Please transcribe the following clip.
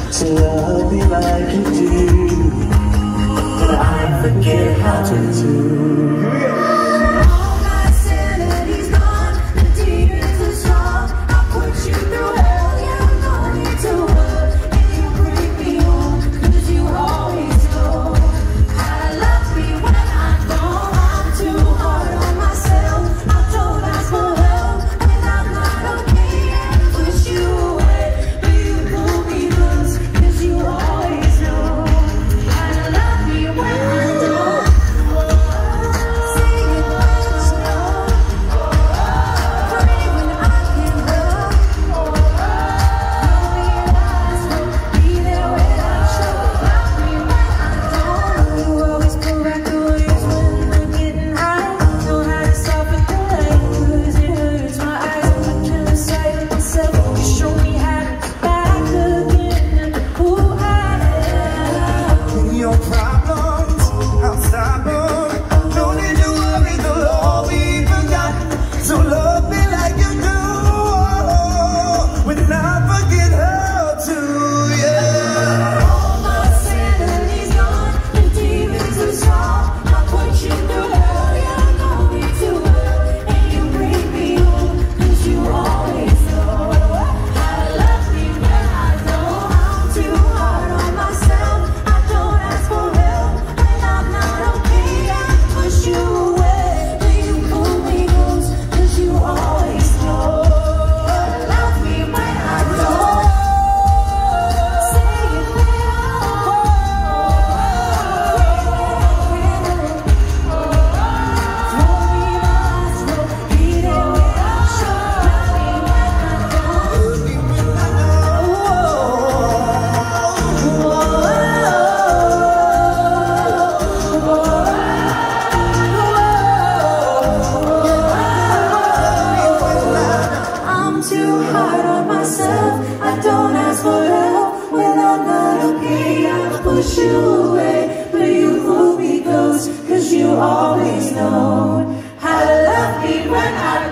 to love me like you do, but I forget how to do. I don't ask for help when I'm not okay. I push you away, but you pull me close, 'cause you always know how to love me when I